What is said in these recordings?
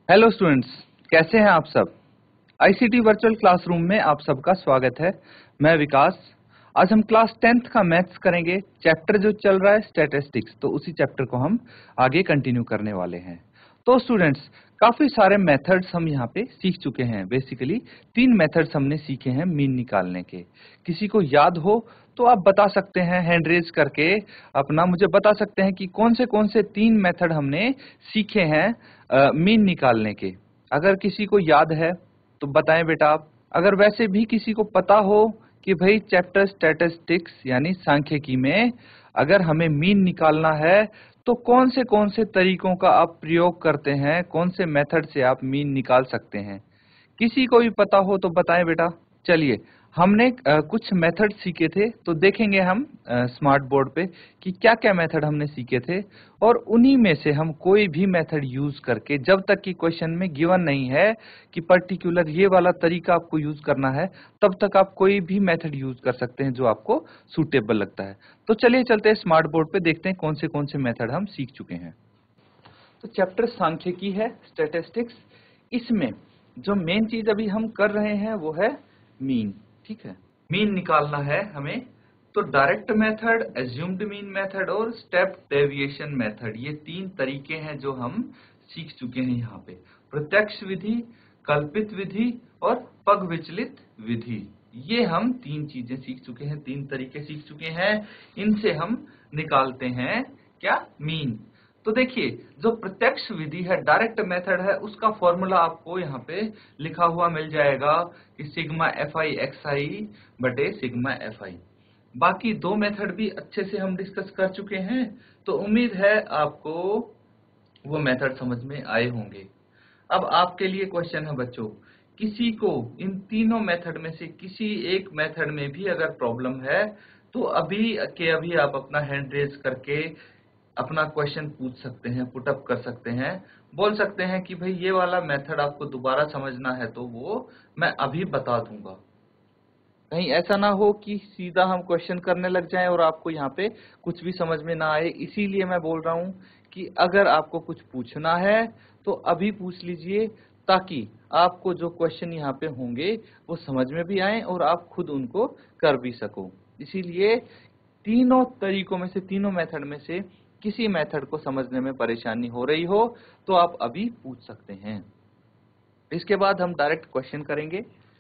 Hello students, कैसे हैं आप सब। आईसीटी वर्चुअल क्लासरूम में आप सबका स्वागत है। मैं विकास। आज हम क्लास 10th का मैथ्स करेंगे। चैप्टर जो चल रहा है स्टैटिस्टिक्स, तो उसी चैप्टर को हम आगे कंटिन्यू करने वाले हैं। तो स्टूडेंट्स, काफी सारे मेथड्स हम यहाँ पे सीख चुके हैं। बेसिकली 3 मेथड्स हमने सीखे हैं मीन निकालने के। किसी को याद हो तो आप बता सकते हैं, हैंड रेज करके अपना मुझे बता सकते हैं कि कौन से 3 मेथड हमने सीखे हैं मीन निकालने के। अगर किसी को याद है तो बताएं बेटा आप। अगर वैसे भी किसी को पता हो कि भाई चैप्टर स्टैटिस्टिक्स यानी सांख्यिकी में अगर हमें मीन निकालना है तो कौन से तरीकों का आप प्रयोग करते हैं, कौन से मेथड से आप मीन निकाल सकते हैं, किसी को भी पता हो तो बताएं बेटा। चलिए, हमने कुछ मेथड सीखे थे, तो देखेंगे हम स्मार्ट बोर्ड पे कि क्या क्या मेथड हमने सीखे थे, और उन्हीं में से हम कोई भी मेथड यूज करके, जब तक कि क्वेश्चन में गिवन नहीं है कि पर्टिकुलर ये वाला तरीका आपको यूज करना है, तब तक आप कोई भी मेथड यूज कर सकते हैं जो आपको सूटेबल लगता है। तो चलिए चलते हैं स्मार्ट बोर्ड पे, देखते हैं कौन से मेथड हम सीख चुके हैं। तो चैप्टर सांख्यिकी है, स्टैटिस्टिक्स। इसमें जो मेन चीज अभी हम कर रहे हैं वो है मीन। ठीक है, मीन निकालना है हमें। तो direct method, assumed mean method और स्टेप डेविएशन मेथड, ये 3 तरीके हैं जो हम सीख चुके हैं यहाँ पे। प्रत्यक्ष विधि, कल्पित विधि और पग विचलित विधि, ये हम 3 चीजें सीख चुके हैं, 3 तरीके सीख चुके हैं। इनसे हम निकालते हैं क्या, मीन। तो देखिए, जो प्रत्यक्ष विधि है, डायरेक्ट मेथड है, उसका फॉर्मूला आपको यहाँ पे लिखा हुआ मिल जाएगा कि sigma F I X I बटे सिग्मा एफ आई। बाकी 2 मेथड भी अच्छे से हम डिस्कस कर चुके हैं, तो उम्मीद है आपको वो मेथड समझ में आए होंगे। अब आपके लिए क्वेश्चन है बच्चों, किसी को इन तीनों मेथड में से किसी एक मेथड में भी अगर प्रॉब्लम है तो अभी के अभी आप अपना हैंड रेज करके अपना क्वेश्चन पूछ सकते हैं, पुट अप कर सकते हैं, बोल सकते हैं कि भाई ये वाला मेथड आपको दोबारा समझना है तो वो मैं अभी बता दूंगा। कहीं ऐसा ना हो कि सीधा हम क्वेश्चन करने लग जाएं और आपको यहाँ पे कुछ भी समझ में ना आए। इसीलिए मैं बोल रहा हूँ कि अगर आपको कुछ पूछना है तो अभी पूछ लीजिए, ताकि आपको जो क्वेश्चन यहाँ पे होंगे वो समझ में भी आए और आप खुद उनको कर भी सको। इसीलिए तीनों तरीकों में से, तीनों मेथड में से किसी मेथड को समझने में परेशानी हो रही हो तो आप अभी पूछ सकते हैं। इसके बाद हम डायरेक्ट क्वेश्चन करेंगे।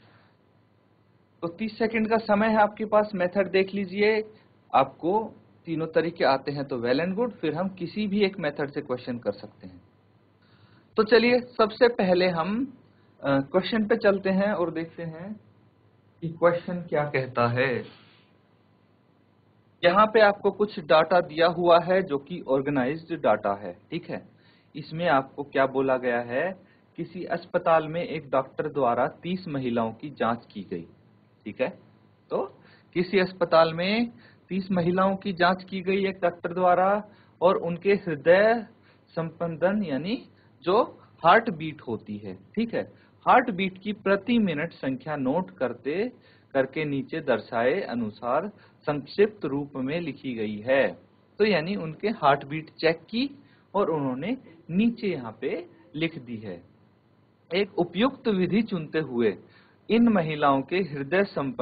तो 30 सेकंड का समय है आपके पास। मेथड देख लीजिए, आपको तीनों तरीके आते हैं तो वेल एंड गुड, फिर हम किसी भी एक मेथड से क्वेश्चन कर सकते हैं। तो चलिए, सबसे पहले हम क्वेश्चन पे चलते हैं और देखते हैं कि क्वेश्चन क्या कहता है। यहाँ पे आपको कुछ डाटा दिया हुआ है जो कि ऑर्गेनाइज्ड डाटा है। ठीक है, इसमें आपको क्या बोला गया है, किसी अस्पताल में एक डॉक्टर द्वारा 30 महिलाओं की जांच की गई। ठीक है, तो किसी अस्पताल में 30 महिलाओं की जांच की गई एक डॉक्टर द्वारा, और उनके हृदय संपंदन यानी जो हार्ट बीट होती है, ठीक है, हार्ट बीट की प्रति मिनट संख्या नोट करके नीचे दर्शाए अनुसार संक्षिप्त रूप में लिखी गई है। तो यानी उनके हार्ट बीट चेक की और उन्होंने नीचे यहाँ पे लिख दी है। एक उपयुक्त विधि चुनते हुए इन महिलाओं के हृदय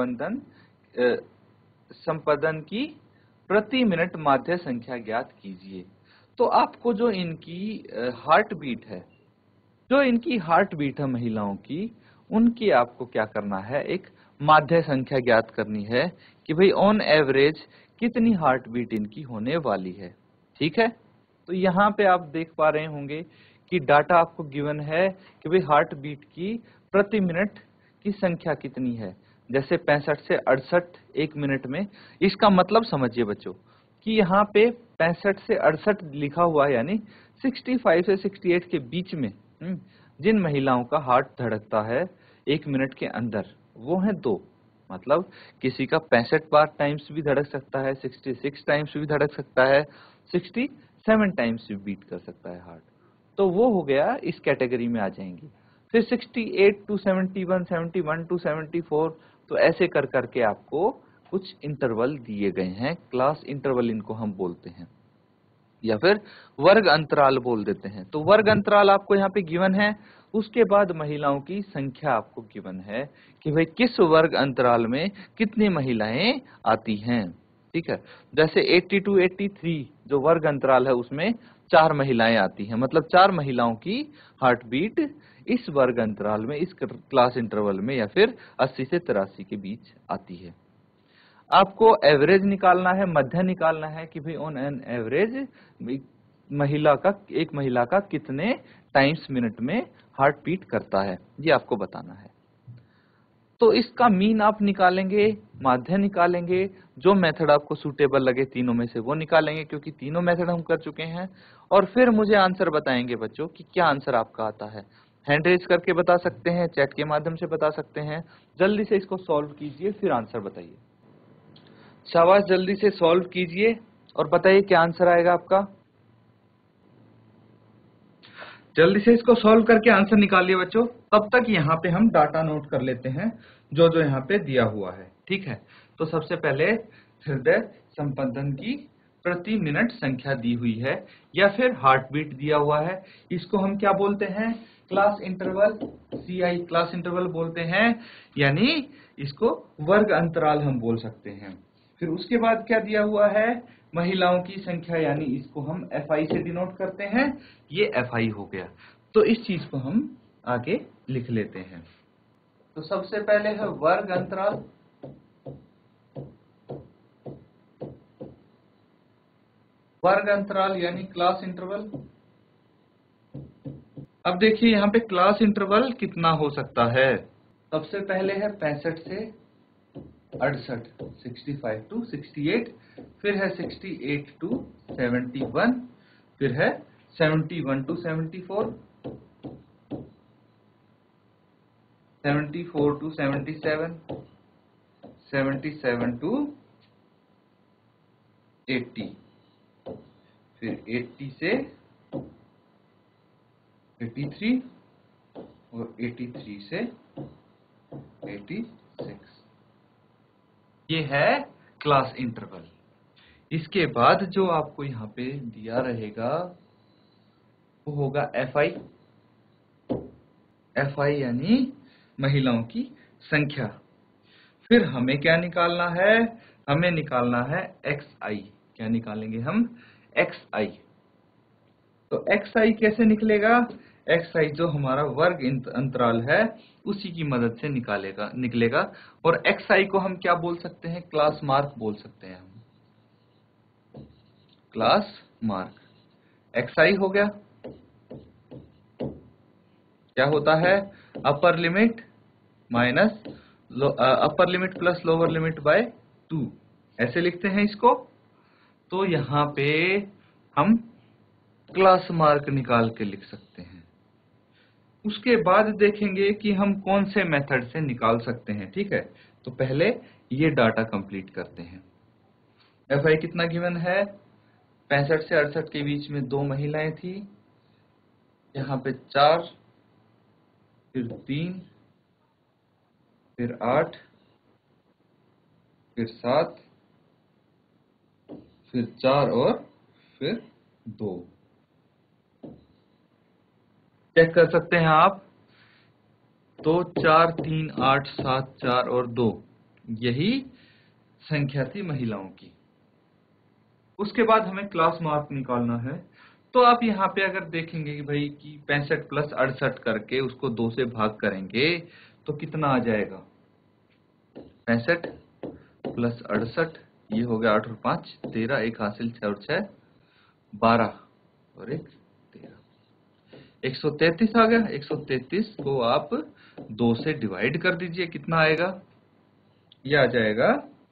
संपदन की प्रति मिनट माध्य संख्या ज्ञात कीजिए। तो आपको जो इनकी हार्ट बीट है, जो इनकी हार्ट बीट है महिलाओं की, उनकी आपको क्या करना है, एक माध्य संख्या ज्ञात करनी है कि भाई ऑन एवरेज कितनी हार्ट बीट इनकी होने वाली है। ठीक है, तो यहाँ पे आप देख पा रहे होंगे कि डाटा आपको गिवन है कि भाई हार्ट बीट की प्रति मिनट की संख्या कितनी है। जैसे 65 से 68 एक मिनट में। इसका मतलब समझिए बच्चों कि यहाँ पे 65 से 68 लिखा हुआ है, यानी 65 से 68 के बीच में जिन महिलाओं का हार्ट धड़कता है एक मिनट के अंदर, वो है 2। मतलब किसी का 65 बार टाइम्स भी धड़क सकता है, 66 टाइम्स भी धड़क सकता है, 67 टाइम्स भी बीट कर सकता है हार्ट। तो वो हो गया, इस कैटेगरी में आ जाएंगी। फिर 68 टू 71, 71 टू 74, तो ऐसे कर करके आपको कुछ इंटरवल दिए गए हैं, क्लास इंटरवल इनको हम बोलते हैं। या फिर वर्ग अंतराल बोल देते हैं। तो वर्ग अंतराल आपको यहाँ पे गिवन है, उसके बाद महिलाओं की संख्या आपको गिवन है कि भाई किस वर्ग अंतराल में कितनी महिलाएं आती हैं। ठीक है, जैसे 80 to 83 जो वर्ग अंतराल है उसमें 4 महिलाएं आती हैं, मतलब 4 महिलाओं की हार्ट बीट इस वर्ग अंतराल में, इस क्लास इंटरवल में या फिर 80 से 83 के बीच आती है। आपको एवरेज निकालना है, मध्य निकालना है कि भाई ऑन एन एवरेज एक महिला का कितने टाइम्स मिनट में हार्ट बीट करता है, ये आपको बताना है। तो इसका मीन आप निकालेंगे, माध्य निकालेंगे, जो मेथड आपको सूटेबल लगे तीनों में से वो निकालेंगे, क्योंकि तीनों मेथड हम कर चुके हैं। और फिर मुझे आंसर बताएंगे बच्चों कि क्या आंसर आपका आता है। हैंड रेज करके बता सकते हैं, चैट के माध्यम से बता सकते हैं। जल्दी से इसको सॉल्व कीजिए, फिर आंसर बताइए। शाबाश, जल्दी से सॉल्व कीजिए और बताइए क्या आंसर आएगा आपका। जल्दी से इसको सॉल्व करके आंसर निकालिए बच्चों। तब तक यहाँ पे हम डाटा नोट कर लेते हैं जो जो यहाँ पे दिया हुआ है। ठीक है, तो सबसे पहले हृदय संपंदन की प्रति मिनट संख्या दी हुई है या फिर हार्ट बीट दिया हुआ है। इसको हम क्या बोलते हैं, class interval, CI class interval बोलते हैं, यानी इसको वर्ग अंतराल हम बोल सकते हैं। फिर उसके बाद क्या दिया हुआ है, महिलाओं की संख्या, यानी इसको हम FI से डिनोट करते हैं, ये FI हो गया। तो इस चीज को हम आगे लिख लेते हैं। तो सबसे पहले है वर्ग अंतराल, वर्ग अंतराल यानी क्लास इंटरवल। अब देखिए यहाँ पे क्लास इंटरवल कितना हो सकता है। सबसे पहले है 65 से 68, 65 to 68, फिर है 68 to 71, फिर है 71 to 74, 74 to 77, 77 to 80, फिर 80 से 83 और 83 से 86। ये है क्लास इंटरवल। इसके बाद जो आपको यहाँ पे दिया रहेगा वो होगा FI, FI यानी महिलाओं की संख्या। फिर हमें क्या निकालना है, हमें निकालना है XI। क्या निकालेंगे हम, XI। तो XI कैसे निकलेगा, XI जो हमारा वर्ग अंतराल है उसी की मदद से निकलेगा। और XI को हम क्या बोल सकते हैं, क्लास मार्क बोल सकते हैं हम, क्लास मार्क। XI हो गया, क्या होता है, upper limit minus upper limit plus lower limit by 2, ऐसे लिखते हैं इसको। तो यहाँ पे हम क्लास मार्क निकाल के लिख सकते हैं। उसके बाद देखेंगे कि हम कौन से मेथड से निकाल सकते हैं। ठीक है, तो पहले ये डाटा कंप्लीट करते हैं। FI कितना गिवन है, 65 से 68 के बीच में 2 महिलाएं थी, यहाँ पे 4, फिर 3, फिर 8, फिर 7, फिर 4 और फिर 2। चेक कर सकते हैं आप। तो 4, 3, 8, 7, 4 और 2, यही संख्या थी महिलाओं की। उसके बाद हमें क्लास मार्क निकालना है। तो आप यहाँ पे अगर देखेंगे कि भाई कि 65 प्लस 68 करके उसको 2 से भाग करेंगे तो कितना आ जाएगा, 65 प्लस 68, ये हो गया 8 और 5 13, एक हासिल 6 और 6 12 और 1 13, 133 आ गया। 133 को आप 2 से डिवाइड कर दीजिए, कितना आएगा, ये आ जाएगा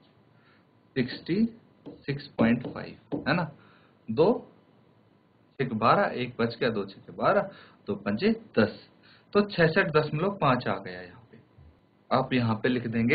66.5, है ना। 2 6 12, एक बच गया, 2 6 12, 2 5 10, तो 66.5 आ गया। यहाँ पे आप यहाँ पे लिख देंगे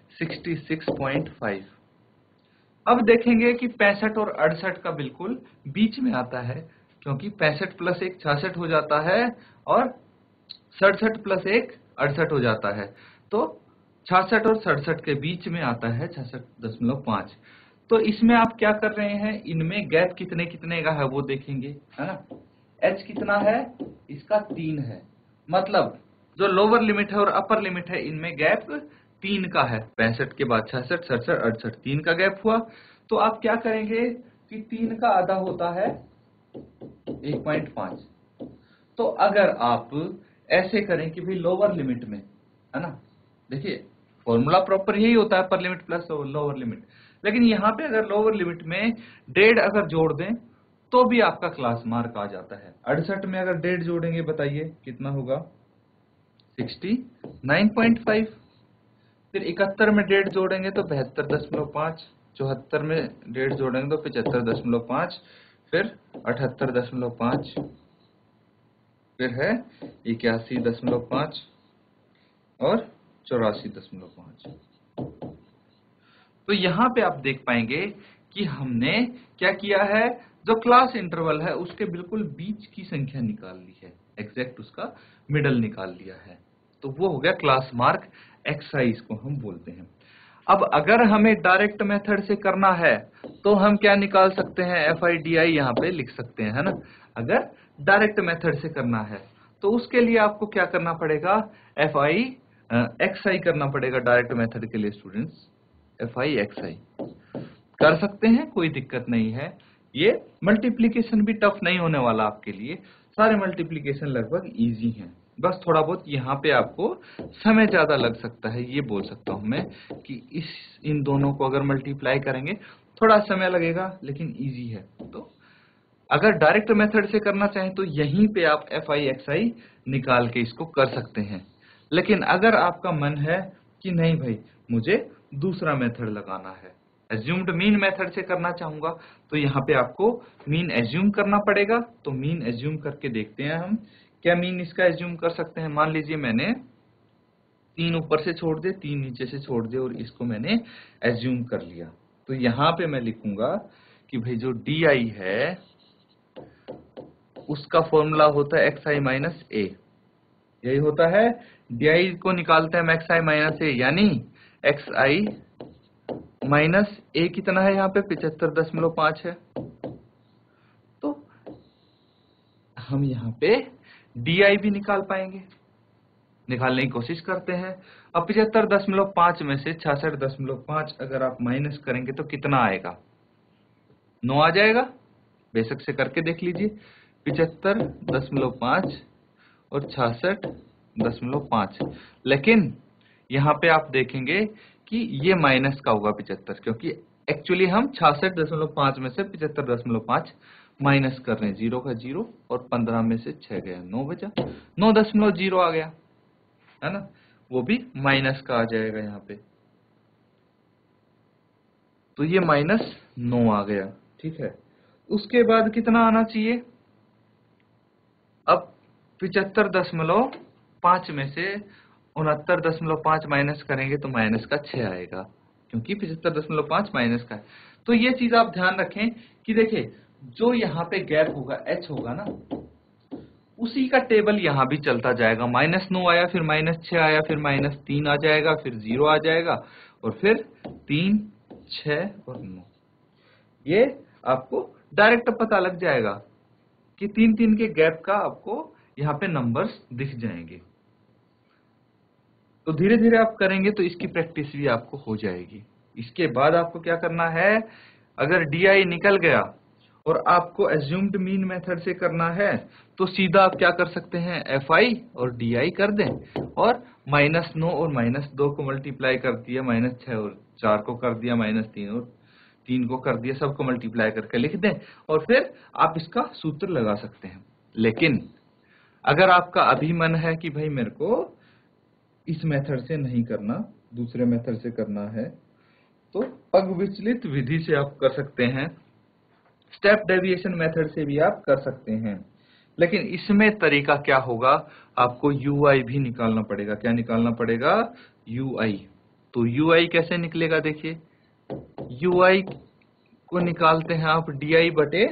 66.5। अब देखेंगे कि 65 और 68 का बिल्कुल बीच में आता है, क्योंकि 65 प्लस 1 66 हो जाता है और 67 प्लस 1 68 हो जाता है। तो 66 और 67 के बीच में आता है 66.5। तो इसमें आप क्या कर रहे हैं, इनमें गैप कितने कितने का है वो देखेंगे, है ना। h कितना है, इसका 3 है, मतलब जो लोअर लिमिट है और अपर लिमिट है इनमें गैप 3 का है। 65 के बाद 66, 67, 68, 3 का गैप हुआ। तो आप क्या करेंगे कि 3 का आधा होता है 1.5। तो अगर आप ऐसे करें कि भाई लोअर लिमिट में, है ना, देखिए फॉर्मूला प्रॉपर यही होता है, upper limit plus lower limit, लेकिन यहाँ पे अगर लोअर लिमिट में 1.5 अगर जोड़ दें तो भी आपका क्लास मार्क आ जाता है। 68 में अगर 1.5 जोड़ेंगे बताइए कितना होगा, 69.5। फिर 71 में 1.5 जोड़ेंगे तो 72.5, 74 में 1.5 जोड़ेंगे तो 75.5, फिर 78.5, फिर है 81.5 और 84.5। तो यहाँ पे आप देख पाएंगे कि हमने क्या किया है, जो क्लास इंटरवल है उसके बिल्कुल बीच की संख्या निकाल ली है, एग्जैक्ट उसका मिडल निकाल लिया है। तो वो हो गया क्लास मार्क XI, इसको हम बोलते हैं। अब अगर हमें डायरेक्ट मेथड से करना है तो हम क्या निकाल सकते हैं, FIDI यहाँ पे लिख सकते हैं, है ना। अगर डायरेक्ट मेथड से करना है तो उसके लिए आपको क्या करना पड़ेगा, XI करना पड़ेगा डायरेक्ट मेथड के लिए स्टूडेंट्स। FIXI कर सकते हैं, कोई दिक्कत नहीं है। ये मल्टीप्लिकेशन भी टफ नहीं होने वाला आपके लिए, सारे मल्टीप्लिकेशन लगभग इजी हैं। बस थोड़ा बहुत यहाँ पे आपको समय ज्यादा लग सकता है, ये बोल सकता हूं मैं कि इन दोनों को अगर मल्टीप्लाई करेंगे थोड़ा समय लगेगा, लेकिन इजी है। तो अगर डायरेक्ट मेथड से करना चाहें तो यहीं पे आप FIXI निकाल के इसको कर सकते हैं। लेकिन अगर आपका मन है कि नहीं भाई मुझे दूसरा मेथड लगाना है, एज्यूम्ड मीन मेथड से करना चाहूंगा, तो यहाँ पे आपको मीन एज्यूम करना पड़ेगा। तो मीन एज्यूम करके देखते हैं हम क्या मीन इसका एज्यूम कर सकते हैं। मान लीजिए मैंने 3 ऊपर से छोड़ दिए, 3 नीचे से छोड़ दिए और इसको मैंने एज्यूम कर लिया। तो यहाँ पे मैं लिखूंगा कि भाई जो DI है उसका फॉर्मूला होता है XI माइनस A, यही होता है। DI को निकालते हैं XI माइनस A, यानी XI माइनस A कितना है यहाँ पे 75.5 है। तो हम यहाँ पे DI भी निकाल पाएंगे, निकालने की कोशिश करते हैं। अब 75.5 में से 66.5 अगर आप माइनस करेंगे तो कितना आएगा, 9 आ जाएगा। बेशक से करके देख लीजिए, 75.5 और 66.5। लेकिन यहाँ पे आप देखेंगे कि ये माइनस का होगा 75, क्योंकि एक्चुअली हम 66.5 में से 75.5 माइनस कर रहे हैं। 0 का 0 और 15 में से 6 गया, 9 बचा, 9.0 आ गया, है ना। वो भी माइनस का आ जाएगा यहाँ पे, तो ये -9 आ गया, ठीक है। उसके बाद कितना आना चाहिए, अब 75.5 में से 69.5 माइनस करेंगे तो माइनस का 6 आएगा, क्योंकि 75.5 माइनस का है। तो ये चीज आप ध्यान रखें कि देखिए जो यहाँ पे गैप होगा H होगा ना, उसी का टेबल यहाँ भी चलता जाएगा। -9 आया, फिर -6 आया, फिर -3 आ जाएगा, फिर 0 आ जाएगा, और फिर 3, 6 और 9। ये आपको डायरेक्ट पता लग जाएगा कि 3-3 के गैप का आपको यहाँ पे नंबर्स दिख जाएंगे। तो धीरे धीरे आप करेंगे तो इसकी प्रैक्टिस भी आपको हो जाएगी। इसके बाद आपको क्या करना है, अगर DI निकल गया और आपको एज्यूम्ड मीन मेथड से करना है तो सीधा आप क्या कर सकते हैं, FI और DI कर दें और -9 और -2 को मल्टीप्लाई कर दिया, -6 और 4 को कर दिया, -3 और 3 को कर दिया, सबको मल्टीप्लाई करके लिख दें और फिर आप इसका सूत्र लगा सकते हैं। लेकिन अगर आपका अभी मन है कि भाई मेरे को इस मेथड से नहीं करना, दूसरे मेथड से करना है, तो पग विचलित विधि से आप कर सकते हैं, स्टेप डेविएशन मेथड से भी आप कर सकते हैं। लेकिन इसमें तरीका क्या होगा, आपको UI भी निकालना पड़ेगा। क्या निकालना पड़ेगा, UI। तो UI कैसे निकलेगा, देखिए UI को निकालते हैं आप DI बटे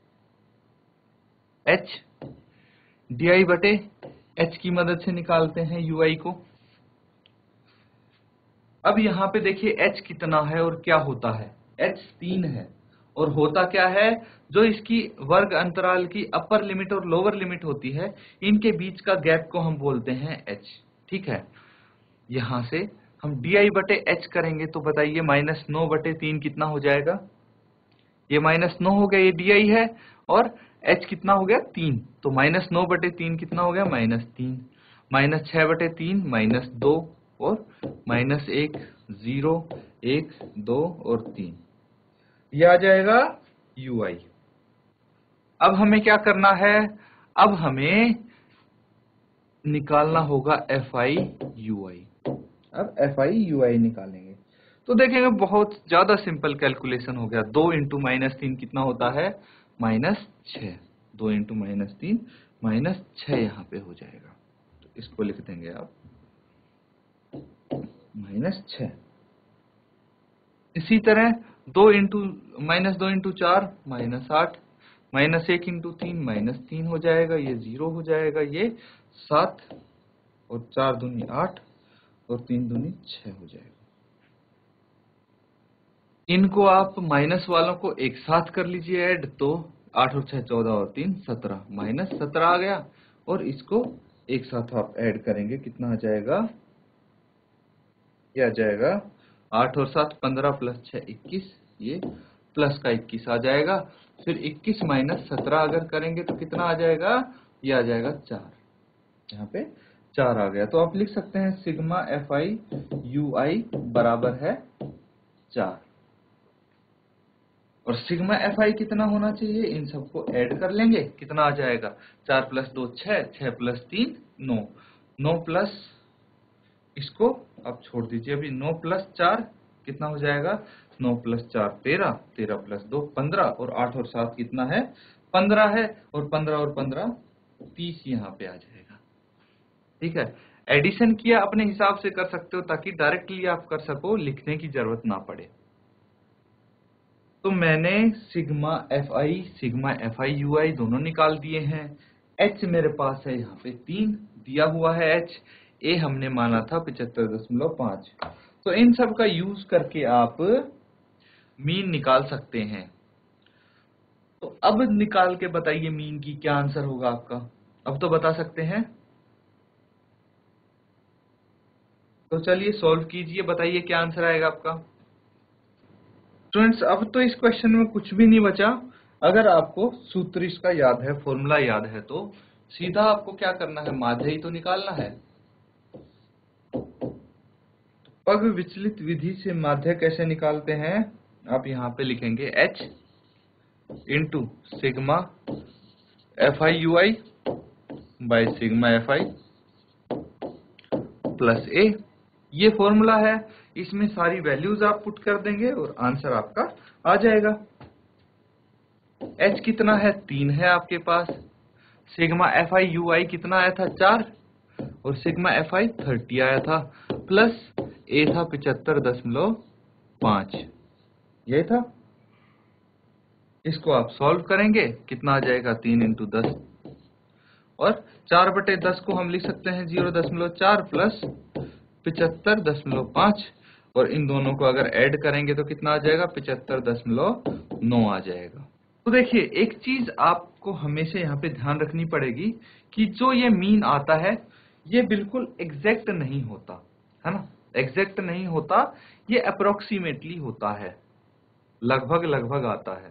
H, DI बटे H की मदद से निकालते हैं UI को। अब यहाँ पे देखिए H कितना है और क्या होता है, h 3 है और होता क्या है, जो इसकी वर्ग अंतराल की अपर लिमिट और लोअर लिमिट होती है, इनके बीच का गैप को हम बोलते हैं h। ठीक है, यहां से हम di बटे h करेंगे तो बताइए -9/3 कितना हो जाएगा। ये -9 हो गया, ये di है, और h कितना हो गया 3, तो -9/3 कितना हो गया -3, -6/3 -2 और -1 0 1 2 और 3, ये आ जाएगा ui। अब हमें क्या करना है, अब हमें निकालना होगा fi ui। अब fi ui निकालेंगे तो देखेंगे बहुत ज्यादा सिंपल कैलकुलेशन हो गया। 2 इंटू -3 कितना होता है -6, 2 इंटू -3 -6 यहाँ पे हो जाएगा, तो इसको लिख देंगे आप -6। इसी तरह 2 इंटू -4 -8, -1 इंटू 3 -3 हो जाएगा, ये 0 हो जाएगा, ये 7 और 4 दूनी 8 और 3 दूनी 6 हो जाएगा। इनको आप माइनस वालों को एक साथ कर लीजिए ऐड, तो 8 और 6 14 और 3 17, -17 आ गया, और इसको एक साथ आप ऐड करेंगे कितना आ जाएगा, ये आ जाएगा 8 और 7 15 प्लस 6 21, ये प्लस का 21 आ जाएगा। फिर 21 - 17 अगर करेंगे तो कितना आ जाएगा, ये आ जाएगा 4, यहाँ पे 4 आ गया। तो आप लिख सकते हैं सिग्मा fi ui बराबर है 4, और सिग्मा fi कितना होना चाहिए, इन सबको ऐड कर लेंगे, कितना आ जाएगा 4 + 2 6, 6 + 3 9, 9 प्लस, इसको आप छोड़ दीजिए अभी, 9 + 4 कितना हो जाएगा, 9 + 4 13, 13 + 2 15, और 8 और 7 कितना है 15 है, और 15 और 15 30 यहाँ पे आ जाएगा। ठीक है, एडिशन किया अपने हिसाब से कर सकते हो ताकि डायरेक्टली आप कर सको, लिखने की जरूरत ना पड़े। तो मैंने सिग्मा fi ui दोनों निकाल दिए हैं। h मेरे पास है यहाँ पे 3 दिया हुआ है, h a हमने माना था 75.5। तो इन सब का यूज करके आप मीन निकाल सकते हैं। तो अब निकाल के बताइए मीन की क्या आंसर होगा आपका, अब तो बता सकते हैं। तो चलिए सॉल्व कीजिए, बताइए क्या आंसर आएगा आपका। स्टूडेंट्स अब तो इस क्वेश्चन में कुछ भी नहीं बचा। अगर आपको सूत्र इसका याद है, फॉर्मूला याद है, तो सीधा आपको क्या करना है, माध्य ही तो निकालना है। तो पग विचलित विधि से माध्य कैसे निकालते हैं, आप यहाँ पे लिखेंगे h into sigma fi ui by sigma fi plus a, ये फॉर्मूला है। इसमें सारी वैल्यूज आप पुट कर देंगे और आंसर आपका आ जाएगा। h कितना है 3 है आपके पास, सिग्मा fi ui कितना आया था 4, और सिग्मा fi 30 आया था, प्लस a था 75.5, ये था। इसको आप सॉल्व करेंगे, कितना आ जाएगा 3 इंटू 10, और 4/10 को हम लिख सकते हैं 0.4 प्लस 75.5, और इन दोनों को अगर ऐड करेंगे तो कितना आ जाएगा 75.9 आ जाएगा। तो देखिए एक चीज आपको हमेशा यहाँ पे ध्यान रखनी पड़ेगी कि जो ये मीन आता है ये बिल्कुल एग्जैक्ट नहीं होता है ना, एग्जैक्ट नहीं होता, ये अप्रोक्सीमेटली होता है, लगभग लगभग आता है।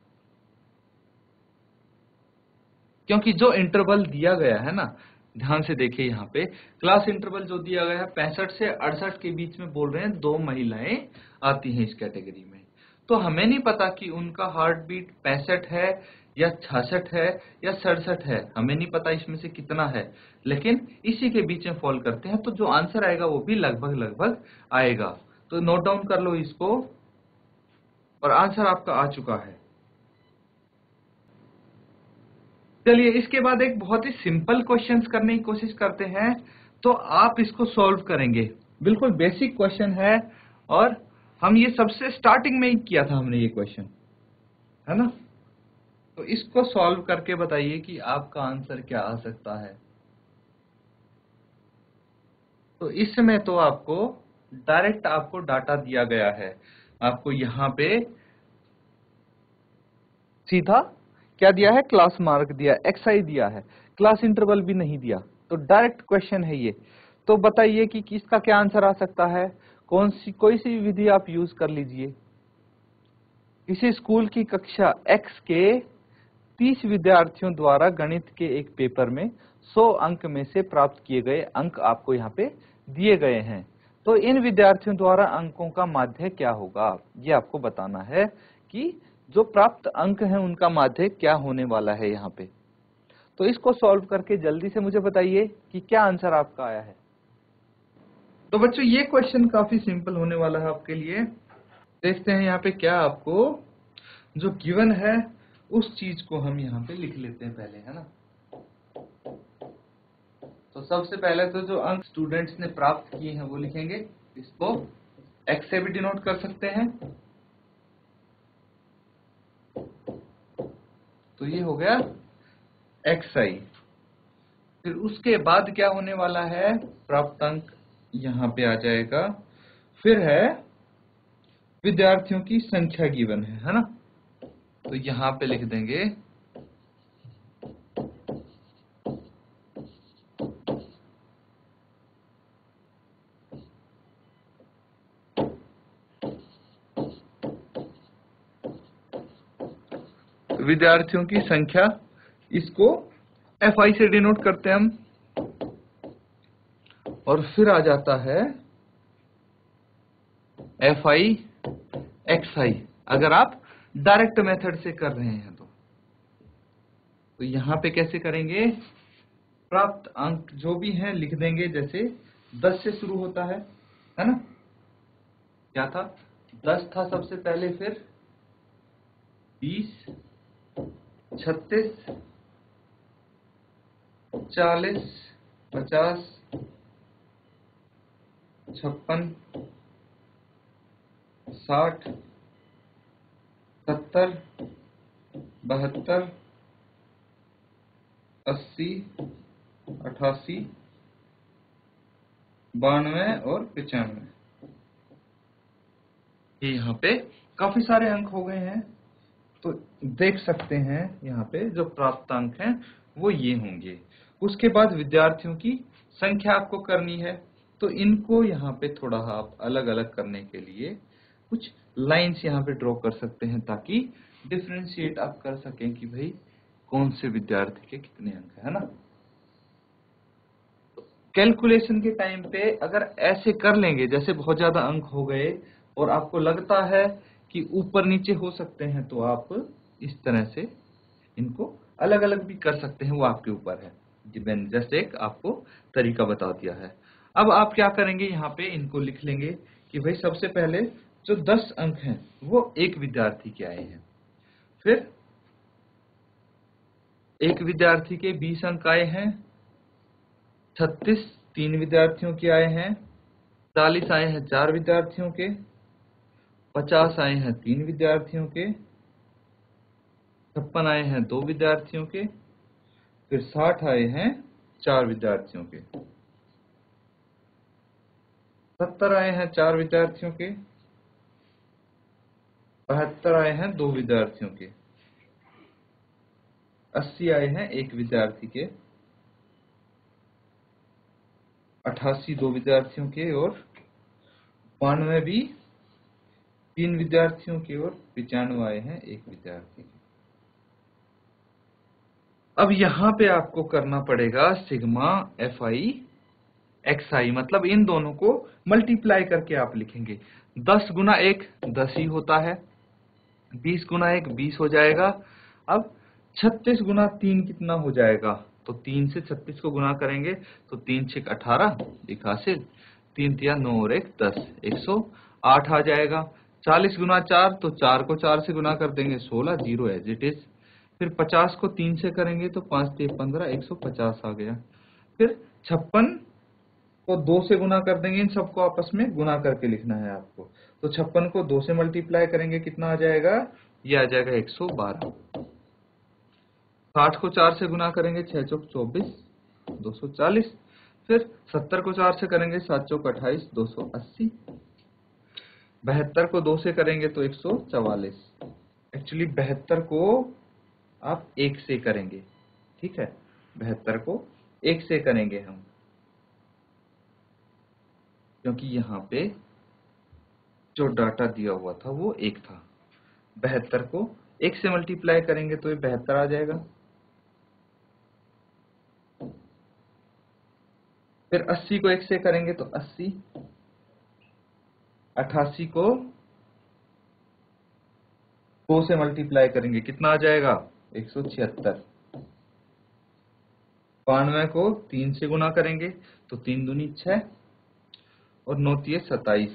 क्योंकि जो इंटरवल दिया गया है ना, ध्यान से देखिए यहाँ पे क्लास इंटरवल जो दिया गया है 65 से 68 के बीच में बोल रहे हैं 2 महिलाएं आती हैं इस कैटेगरी में। तो हमें नहीं पता कि उनका हार्ट बीट 65 है या 66 है या 67 है, हमें नहीं पता इसमें से कितना है, लेकिन इसी के बीच में फॉल करते हैं, तो जो आंसर आएगा वो भी लगभग लगभग आएगा। तो नोट डाउन कर लो इसको, और आंसर आपका आ चुका है। चलिए इसके बाद एक बहुत ही सिंपल क्वेश्चंस करने की कोशिश करते हैं, तो आप इसको सॉल्व करेंगे। बिल्कुल बेसिक क्वेश्चन है, और हम ये सबसे स्टार्टिंग में ही किया था हमने ये क्वेश्चन, है ना। तो इसको सॉल्व करके बताइए कि आपका आंसर क्या आ सकता है। तो इसमें तो आपको डायरेक्ट आपको डाटा दिया गया है, आपको यहाँ पे सीधा क्या दिया है, क्लास मार्क दिया, XI दिया है, क्लास इंटरवल भी नहीं दिया, तो डायरेक्ट क्वेश्चन है ये। तो बताइए कि इसका क्या आंसर आ सकता है, कोई सी विधि आप यूज कर लीजिए। किसी स्कूल की कक्षा X के 30 विद्यार्थियों द्वारा गणित के एक पेपर में 100 अंक में से प्राप्त किए गए अंक आपको यहाँ पे दिए गए हैं। तो इन विद्यार्थियों द्वारा अंकों का माध्य क्या होगा, ये आपको बताना है कि जो प्राप्त अंक हैं उनका माध्य क्या होने वाला है यहाँ पे। तो इसको सॉल्व करके जल्दी से मुझे बताइए कि क्या आंसर आपका आया है। तो बच्चों ये क्वेश्चन काफी सिंपल होने वाला है आपके लिए। देखते हैं यहाँ पे क्या आपको जो गिवन है उस चीज को हम यहाँ पे लिख लेते हैं पहले, है ना। तो सबसे पहले तो जो अंक स्टूडेंट्स ने प्राप्त किए हैं वो लिखेंगे, इसको x से भी डिनोट कर सकते हैं। तो ये हो गया XI। फिर उसके बाद क्या होने वाला है, प्राप्त अंक यहाँ पे आ जाएगा। फिर है विद्यार्थियों की संख्या गिवन है ना। तो यहाँ पे लिख देंगे विद्यार्थियों की संख्या, इसको FI से डिनोट करते हैं हम। और फिर आ जाता है FI XI, अगर आप डायरेक्ट मेथड से कर रहे हैं तो यहां पे कैसे करेंगे, प्राप्त अंक जो भी हैं लिख देंगे, जैसे 10 से शुरू होता है ना। क्या था, 10 था सबसे पहले, फिर 20, 36, 40, 50, 56, 60, 70, 72, 80, 88, 92 और 95। ये यहाँ पे काफी सारे अंक हो गए हैं। तो देख सकते हैं यहाँ पे जो प्राप्त अंक हैं वो ये होंगे। उसके बाद विद्यार्थियों की संख्या आपको करनी है, तो इनको यहाँ पे थोड़ा आप अलग अलग करने के लिए कुछ लाइंस यहाँ पे ड्रॉ कर सकते हैं, ताकि डिफरेंशिएट आप कर सकें कि भाई कौन से विद्यार्थी के कितने अंक है ना। कैलकुलेशन के टाइम पे अगर ऐसे कर लेंगे, जैसे बहुत ज्यादा अंक हो गए और आपको लगता है कि ऊपर नीचे हो सकते हैं, तो आप इस तरह से इनको अलग अलग भी कर सकते हैं, वो आपके ऊपर है। मैंने जैसे एक आपको तरीका बता दिया है। अब आप क्या करेंगे, यहाँ पे इनको लिख लेंगे कि भाई सबसे पहले जो 10 अंक हैं वो एक विद्यार्थी के आए हैं, फिर एक विद्यार्थी के 20 अंक आए हैं, 36 3 विद्यार्थियों के आए हैं, 40 आए हैं 4 विद्यार्थियों के, 50 आए हैं 3 विद्यार्थियों के, 56 आए हैं 2 विद्यार्थियों के, फिर 60 आए हैं 4 विद्यार्थियों के, 70 आए हैं 4 विद्यार्थियों के, 72 आए हैं 2 विद्यार्थियों के, 80 आए हैं 1 विद्यार्थी के, 88 2 विद्यार्थियों के, और 92 भी 3 विद्यार्थियों के, और 95 आए हैं 1 विद्यार्थी के। अब यहाँ पे आपको करना पड़ेगा सिग्मा FI XI, मतलब इन दोनों को मल्टीप्लाई करके आप लिखेंगे। 10 गुना 1 10 ही होता है, 20 गुना 1 20 हो जाएगा। अब 36 गुना 3 कितना हो जाएगा, तो 3 से 36 को गुना करेंगे तो 3 6 18, एक हासिल, 3 तिया 9 और 1 10, 108 आ जाएगा। 40 गुना 4, तो 4 को 4 से गुना कर देंगे 16, 0 एज इट इज। फिर 50 को 3 से करेंगे तो 5 3 15, 150 आ गया। फिर 56 को 2 से गुना कर देंगे, इन सबको आपस में गुना करके लिखना है आपको। तो 56 को 2 से मल्टीप्लाई करेंगे, कितना आ जाएगा, ये आ जाएगा 112। 60 को 4 से गुना करेंगे, 6 चौक 24, 240। फिर 70 को 4 से करेंगे, 7 चौक 28, 280। 72 को 2 से करेंगे तो 144। एक्चुअली 72 को आप 1 से करेंगे, ठीक है। 72 को 1 से करेंगे हम, क्योंकि यहाँ पे जो डाटा दिया हुआ था वो 1 था। 72 को 1 से मल्टीप्लाई करेंगे तो ये 72 आ जाएगा। फिर 80 को 1 से करेंगे तो 80। 88 को 2 से मल्टीप्लाई करेंगे, कितना आ जाएगा? 176। 92 को 3 से गुना करेंगे तो 3 दूनी 6 और 9 तिये 27।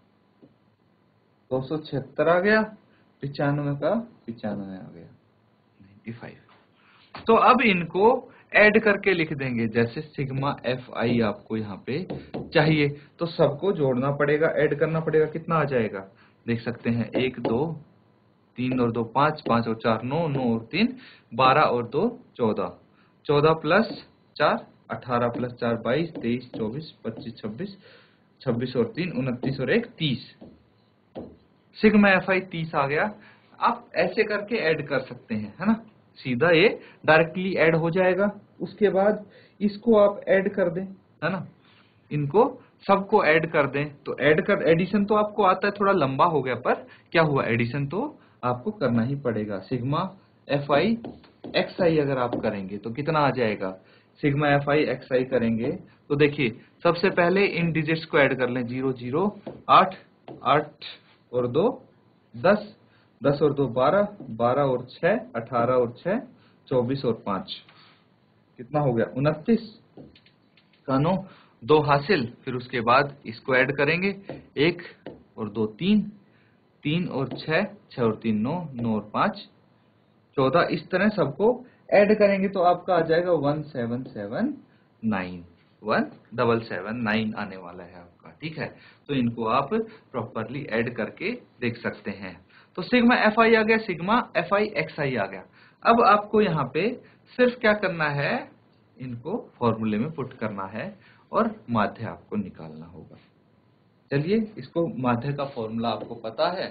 276 आ गया। 95 का 95 आ गया, 95। तो अब इनको ऐड करके लिख देंगे, जैसे सिग्मा एफ आई आपको यहाँ पे चाहिए तो सबको जोड़ना पड़ेगा, ऐड करना पड़ेगा। कितना आ जाएगा देख सकते हैं, 1 2 3 और 2 5, 5 और 4 9, 9 और 3 12 और 2 14, 14 प्लस 4 18 प्लस 4 22, 23 24 25 26, 26 और 3 29 और 1 30। सिग्मा एफ आई 30 आ गया। आप ऐसे करके ऐड कर सकते हैं, है ना, सीधा ये डायरेक्टली ऐड हो जाएगा। उसके बाद इसको आप ऐड कर दें, है ना, इनको सबको ऐड कर दें। तो एडिशन तो आपको आता है, थोड़ा लंबा हो गया, पर क्या हुआ, एडिशन तो आपको करना ही पड़ेगा। Sigma F I X I अगर आप करेंगे तो कितना आ जाएगा? Sigma F I X I करेंगे तो देखिए, सबसे पहले इन डिजिट्स को ऐड कर लें। 0 0 8 8 और 2 10, 10 और 2 12, 12 और 6 18 और 6 24 और 5 कितना हो गया? 29 का 9, 2 हासिल। फिर उसके बाद इसको ऐड करेंगे, 1 और 2 3, 3 और 6, 6 और 3 9, 9 और 5 14। इस तरह सबको ऐड करेंगे तो आपका आ जाएगा 1779, 1779 आने वाला है आपका, ठीक है। तो इनको आप प्रॉपरली ऐड करके देख सकते हैं। तो सिग्मा एफ आई आ गया, sigma F I X I आ गया। अब आपको यहाँ पे सिर्फ क्या करना है, इनको फॉर्मूले में पुट करना है और माध्य आपको निकालना होगा। चलिए, इसको माध्य का फॉर्मूला आपको पता है।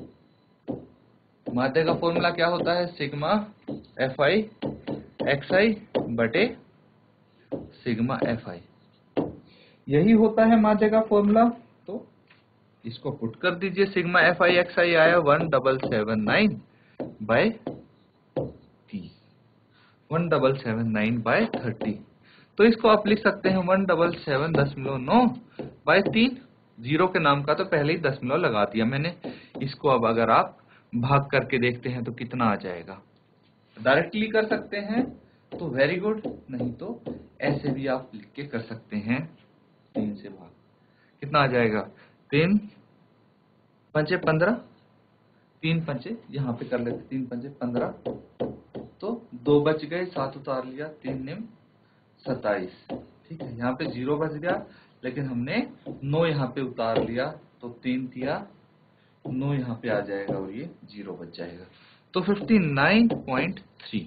माध्य का फॉर्मूला क्या होता है? Sigma F I X I बटे सिग्मा एफ आई, यही होता है माध्य का फॉर्मूला। तो इसको पुट कर दीजिए। Sigma F I X I आया 1779 बाय 30, 1779 बाय 30। तो इसको आप लिख सकते हैं 177.9 बाय 3। जीरो के नाम का तो पहले ही दशमलव लगा दिया मैंने। इसको अब अगर आप भाग करके देखते हैं तो कितना आ जाएगा? डायरेक्टली कर सकते हैं तो वेरी गुड, नहीं तो ऐसे भी आप लिख के कर सकते हैं। 3 से भाग कितना आ जाएगा? 3 पंचे 15, 3 पंचे यहाँ पे कर लेते, 3 पंचे 15, तो 2 बच गए, 7 उतार लिया, 3 निम 27, ठीक है। यहाँ पे 0 बच गया, लेकिन हमने 9 यहाँ पे उतार लिया, तो 3 दिया 9 यहाँ पे आ जाएगा और ये 0 बच जाएगा। तो 59.3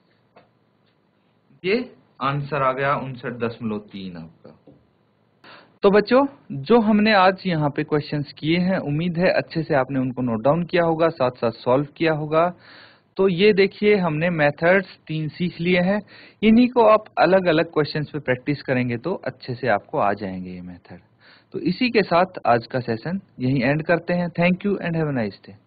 ये आंसर आ गया, 59.3 आपका। तो बच्चों, जो हमने आज यहाँ पे क्वेश्चंस किए हैं, उम्मीद है अच्छे से आपने उनको नोट डाउन किया होगा, साथ साथ सॉल्व किया होगा। तो ये देखिए, हमने मेथड्स 3 सीख लिए हैं। इन्हीं को आप अलग अलग क्वेश्चंस पे प्रैक्टिस करेंगे तो अच्छे से आपको आ जाएंगे ये मेथड। तो इसी के साथ आज का सेशन यहीं एंड करते हैं। Thank you and have a nice day.